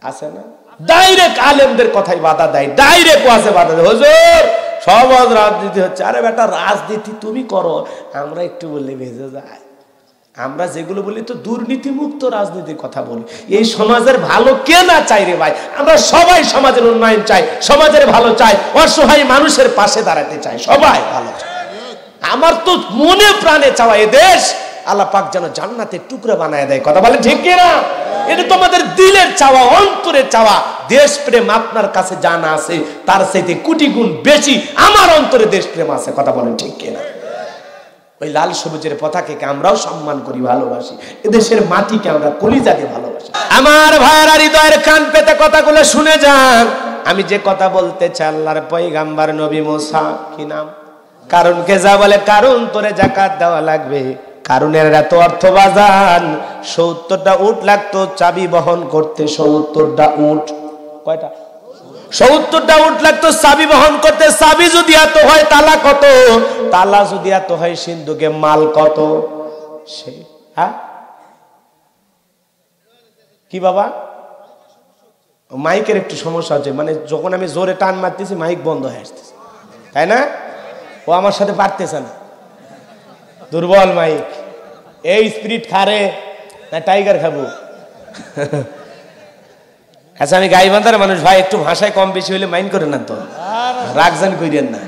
আছে না? ডাইরেক্ট আলেমদের কথাই বাধা দেয়, ডাইরেক্ট ওয়াজে বাধা দেয়। হুজুর সমাজ রাজনীতি হচ্ছে, আরে বেটা রাজনীতি তুমি করো, আমরা একটু বললে ভেজে যায়। আমরা যেগুলো বলি তো দুর্নীতি মুক্ত রাজনীতির কথা বলি। এই সমাজের ভালো কে না চাই রে ভাই? আমরা সবাই সমাজের উন্নয়ন চাই, সমাজের ভালো চাই, অসহায় মানুষের পাশে দাঁড়াতে চাই, সবাই ভালো চাই। আমার তো মনে প্রাণে চাওয়া এ দেশ আল্লাহ পাক যেন জান্নাতের টুকরা বানায় দেয়। কথা বলেন ঠিক কিনা? এটা তোমাদের দিলের চাওয়া, অন্তরের চাওয়া। দেশ প্রেম আপনার কাছে জানা আছে, তার চাইতে কোটি গুণ বেশি আমার অন্তরে দেশ প্রেম আছে। কথা বলেন ঠিক কিনা? ওই লাল সবুজের পতাকাকে আমরাও সম্মান করি, ভালোবাসি। এদেশের মাটিকে আমরা কলিজাকে ভালোবাসি। আমার ভাইয়েরা হৃদয়ের কান পেতে কথাগুলো শুনে যান। আমি যে কথা বলতে চাই, আল্লাহর পয়গাম্বার নবী মুসা, কি নাম? কারণকে যা বলে, কারণ তোরে যাকাত দেওয়া লাগবে। কারণের এত অর্থ বাজান, ৭০টা উট লাগতো চাবি বহন করতে। ৭০টা উট, কয়টা? ৭০টা উট লাগতো চাবি বহন করতে। চাবি যদি এত হয়, তালা কত? তালা যদি এত হয়, সিন্ধুকে মাল কত? সে হ্যাঁ কি বাবা? মাইকের একটু সমস্যা হচ্ছে, মানে যখন আমি জোরে টান মারতেছি মাইক বন্ধ হয়ে আসতেছে, তাই না? ও আমার সাথে পারতেছে না, দুর্বল মাইক। এই স্পিরিট খারে না টাইগার খাবো? আচ্ছা, আমি গাইবান্ধার মানুষ ভাই, একটু ভাষায় কম বেশি হলে মাইন্ড করেন না তো, রাগজান কইরেন না।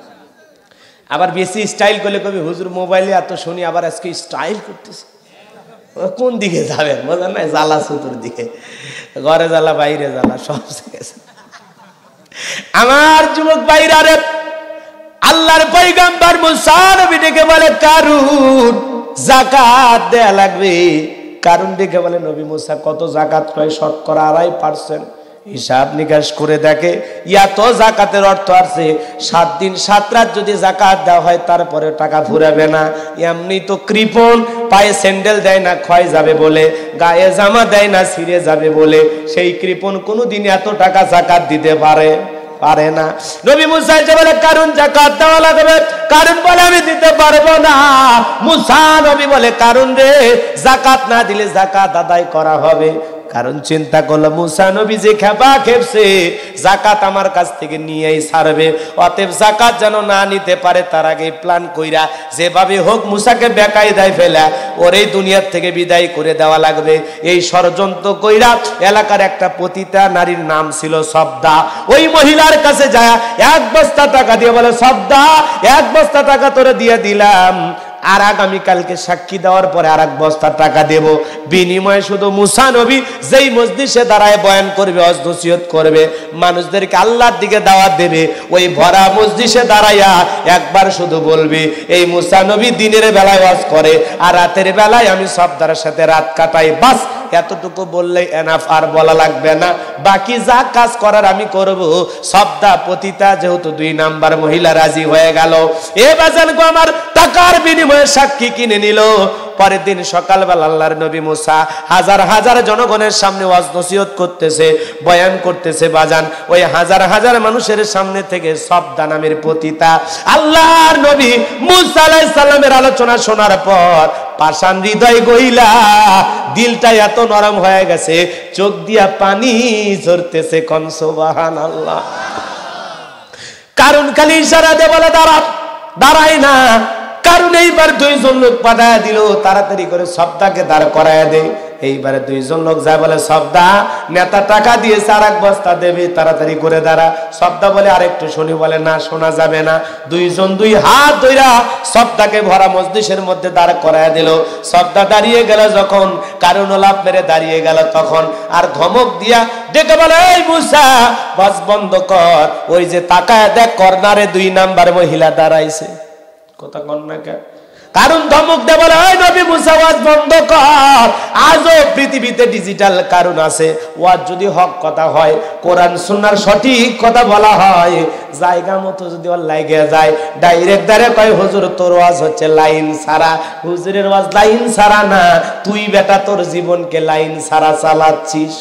আবার বেশি স্টাইল করলে কবি হুজুর মোবাইলে এত শুনি, আবার আজকে স্টাইল করতেছে। কোন দিকে যাবেন বোঝেন না? জ্বালা চতুর দিকে, ঘরে জ্বালা বাইরে জ্বালা, সব গেছে। আমার যুবক বাইরা রে, আল্লাহর পয়গাম্বর মুসা নবী ডেকে বলে কারুন যাকাত দেয়া লাগবে। কারণ ডেকে বলে নবী মুসা কত যাকাত কয়? শতকরা 2.5%। হিসাব নিকাশ করে দেখে, এত যাকাতের অর্থ আছে 7 দিন 7 রাত যদি যাকাত দেওয়া হয় তারপরে টাকা ফুরাবে না। এমনি তো কৃপণ, পায়ে স্যান্ডেল দেয় না ক্ষয় যাবে বলে, গায়ে জামা দেয় না ছিঁড়ে যাবে বলে, সেই কৃপণ কোনোদিন এত টাকা যাকাত দিতে পারে না। নবী মুসা যে বলে কারণ যাকাত দেওয়া লাগবে, কারণ বলে আমি দিতে পারবো না। মুসা নবী বলে কারণ রে, যাকাত না দিলে যাকাত আদায় করা হবে। কারণ চিন্তা করলো মুসা নবী যে খেপা খেপছে, যাকাত আমার কাছ থেকে নিয়েই ছাড়বে, অতএব যাকাত যেন না নিতে পারে তার আগে প্ল্যান কইরা যেভাবে হোক মুসাকে বেকায়দায় ফেলা ওর এই দুনিয়ার থেকে বিদায় করে দেওয়া লাগবে। এই ষড়যন্ত্র কইরা এলাকার একটা পতিতা নারীর নাম ছিল সবদা, ওই মহিলার কাছে যায় 1 বস্তা টাকা দিয়ে বলে, সবদা 1 বস্তা টাকা তোরে দিয়ে দিলাম, আর আগামীকালকে সাক্ষী দেওয়ার পরে আর 1 বস্তা টাকা দেব, বিনিময়ে শুধু মুসা নবী যেই মজলিসে দাঁড়ায় বয়ান করবে, ওয়াজ নসিহত করবে, মানুষদেরকে আল্লাহর দিকে দাওয়াত দেবে, ওই ভরা মজলিসে দাঁড়াইয়া একবার শুধু বলবে এই মুসা নবী দিনের বেলায় ওয়াজ করে আর রাতের বেলায় আমি সবদার সাথে রাত কাটাই, বাস এতটুকু বললেই এনাফ, আর বলা লাগবে না। বাকি যা কাজ করার আমি করব। সবদা পতিতা যেহেতু 2 নাম্বার মহিলা রাজি হয়ে গেল। এ বাজান গো আমার, টাকার বিনিময়ে সাক্ষী কিনে নিল। পরের দিন সকালবেলা আল্লাহর নবী মুসা হাজার হাজার জনগণের সামনে ওয়াজ নসিহত করতেছে, বয়ান করতেছে। বাজান ওই হাজার হাজার মানুষের সামনে থেকে সবদা নামের পতিতা আল্লাহর নবী মুসা আলাইহিস সালামের আলোচনা শোনার পর পাষাণ হৃদয় গইলা, দিলটা এত নরম হয়ে গেছে, চোখ দিয়া পানি ঝরতেছে। কোন সুবহানাল্লাহ। কারণ খালি ইশারা দিয়ে বলে দাঁড়ায় না। কারণ এইবার 2 জন লোক পাঠায় দিল, তাড়াতাড়ি করে সবদাকে দাঁড় করায় দেয়। এইবারে 2 জন লোক যায় বলে, সবদা নেতা টাকা দিয়েছে, আর 1 বস্তা দেবে, তাড়াতাড়ি করে দাঁড়া। সবদা বলে আরেকটু শুনি, বলে না শোনা যাবে না। 2 জন 2 হাত ধইরা সবদাকে ভরা মজলিসের মধ্যে দাঁড় করায় দিল। সবদা দাঁড়িয়ে গেল যখন, কারণ লাভ মেরে দাঁড়িয়ে গেল তখন, আর ধমক দিয়া ডেকে বলে, এই মুসা বাস বন্ধ কর, ওই যে তাকায় দেখ কর্নারে 2 নাম্বার মহিলা দাঁড়াইছে। কথা কন না কে? কারণ ধমক দে বলে, ওই নবী মুসা ওয়াজ বন্ধ কর। আজও পৃথিবীতে ডিজিটাল কারণ আছে, ওয়াজ যদি হক কথা হয়, কোরআন সুন্নাহর সঠিক কথা বলা হয়, জায়গা মতো যদি ওর লাগে যায়, ডাইরেক্ট দাঁড়ে কয় হুজুর তোর ওয়াজ হচ্ছে লাইন ছাড়া। হুজুরের ওয়াজ লাইন ছাড়া না, তুই বেটা তোর জীবনকে লাইন ছাড়া চালাচ্ছিস।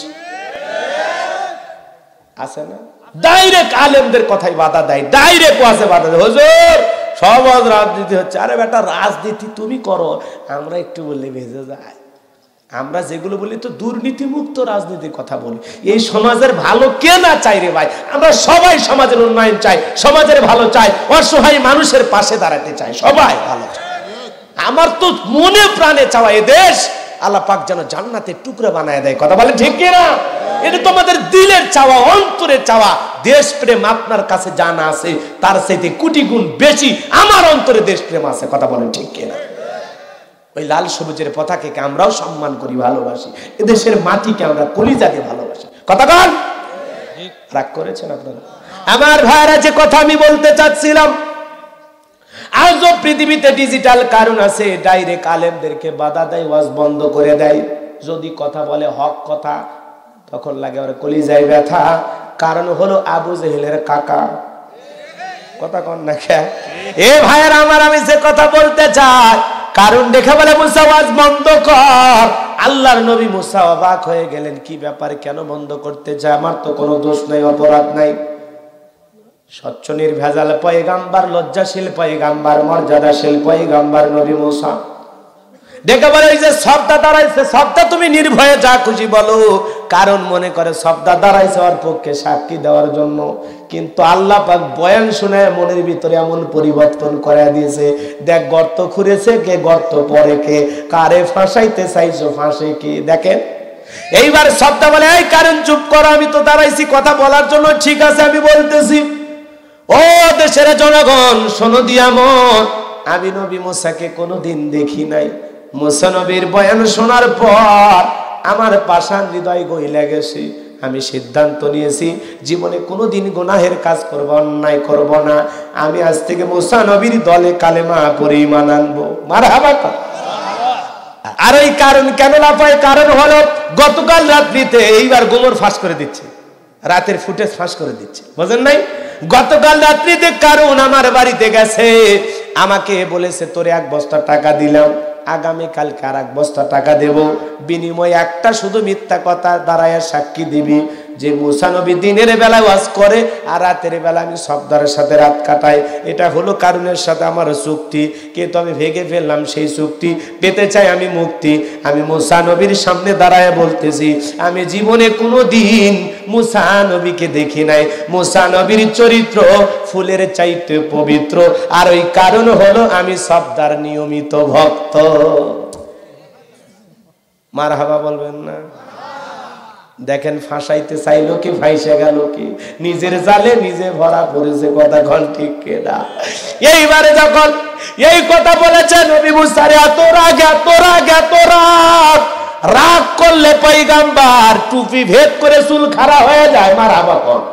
আছে না? ডাইরেক্ট আলেমদের কথাই বাধা দেয়, ডাইরেক্ট ওয়াজে বাধা দেয়। হুজুর সমাজ রাজনীতি হচ্ছে, আরে বেটা রাজনীতি তুমি করো, আমরা একটু বললে ভেজে যায়। আমরা যেগুলো বলি তো দুর্নীতি মুক্ত রাজনীতির কথা বলি। এই সমাজের ভালো কে না চাই রে ভাই? আমরা সবাই সমাজের উন্নয়ন চাই, সমাজের ভালো চাই, অসহায় মানুষের পাশে দাঁড়াতে চাই, সবাই ভালো চাই। আমার তো মনে প্রাণে চাওয়া এ দেশ আল্লাহ পাক যেন জান্নাতের টুকরা বানায় দেয়। কথা বলেন ঠিক কিনা? এটা তোমাদের দিলের চাওয়া, অন্তরের চাওয়া। দেশ প্রেম আপনার কাছে জানা আছে, তার চাইতে কোটি গুণ বেশি আমার অন্তরে দেশ প্রেম আছে। কথা বলেন ঠিক কিনা? ওই লাল সবুজের পতাকাকে আমরাও সম্মান করি, ভালোবাসি। এদেশের মাটিকে আমরা কলিজাকে ভালোবাসি। কথা বল, রাগ করেছেন আপনারা? আমার ভাইরা, যে কথা আমি বলতে চাচ্ছিলাম, আজও পৃথিবীতে ডিজিটাল কারণ আছে, ডাইরেক্ট আলেমদেরকে বাধা দেয়, ওয়াজ বন্ধ করে দেয়। যদি কথা বলে হক কথা, তখন লাগে ওর কলিজায় ব্যথা। কারণ হলো আবু জেহেলের কাকা। কথা কন না কে? এ ভাইয়ের আমার, আমি যে কথা বলতে চাই, কারণ দেখে বলে মুসা ওয়াজ বন্ধ কর। আল্লাহর নবী মুসা অবাক হয়ে গেলেন, কি ব্যাপার, কেন বন্ধ করতে চায়? আমার তো কোনো দোষ নাই, অপরাধ নাই। স্বচ্ছ নির্ভেজাল পয়গাম্বার, লজ্জাশীল পয়গাম্বার, মর্যাদাশীল পয়গাম্বার নবী মুসা দেখে বলে, এই যে সবটা দাঁড়াইছে, সবটা তুমি নির্ভয়ে যা খুশি বলো। কারণ মনে করে সবটা দাঁড়াইছে ওর পক্ষে সাক্ষী দেওয়ার জন্য। কিন্তু আল্লাহ পাক বয়ান শুনে মনের ভিতরে এমন পরিবর্তন করে দিয়েছে, দেখ গর্ত খুঁড়েছে কে, গর্ত পরে কে, কারে ফাঁসাইতে চাইছো ফাঁসে কে। দেখেন এইবার সবটা বলে, এই কারণ চুপ করো, আমি তো দাঁড়াইছি কথা বলার জন্য। ঠিক আছে, আমি বলতেছি। ও দেশের জনগণ, শোনো দিয়া মন, আমি নবী মুসাকে কোনোদিন দেখি নাই। মুসা নবীর বয়ান শোনার পর আমার পাষাণ হৃদয় গইলা গেছে। আমি সিদ্ধান্ত নিয়েছি জীবনে কোনোদিন গুনাহের কাজ করব, অন্যায় করব না। আমি আজ থেকে মুসা নবীর দলে কালেমা পড়ে ঈমান আনবো। মারহাবা। আর এই কারণ কেন লাফায়? কারণ হলো গতকাল রাত্রিতে, এইবার গোমর ফাঁস করে দিচ্ছে, রাতের ফুটেজ ফাঁস করে দিচ্ছে, বুঝেন নাই? গতকাল রাত্রিতে কারণ আমার বাড়িতে গেছে, আমাকে বলেছে তোরে 1 বস্তা টাকা দিলাম, আগামীকালকে আর 1 বস্তা টাকা দেব, বিনিময়ে একটা শুধু মিথ্যা কথা দাঁড়ায় সাক্ষী দিবি যে মুসা নবী দিনের বেলা ওয়াজ করে আর রাতের বেলা আমি সবদারের সাথে রাত কাটাই। এটা হলো কারণের সাথে আমার চুক্তি, কিন্তু আমি ভেঙে ফেললাম সেই চুক্তি, পেতে চাই আমি মুক্তি। আমি মুসা নবীর সামনে দাঁড়ায় বলতেছি, আমি জীবনে কোনো দিন মুসা নবীকে দেখি নাই। মুসা নবীর চরিত্র ফুলের চাইতে পবিত্র, আর ওই কারণ হলো আমি সবদার নিয়মিত ভক্ত। মারহাবা বলবেন না? দেখেন ফাঁসাইতে চাইলো কি, ফাইসে গেল কি, নিজের জালে নিজে ভরা পড়েছে। কথা ঘন ঠিক কেনা? এইবারে যখন এই কথা বলেছে নবী মুসা, এত রাগ, এত রাগ, এত রাগ, রাগ করলে পয়গাম্বার টুপি ভেদ করে চুল খাড়া হয়ে যায়। মারহাবা কর।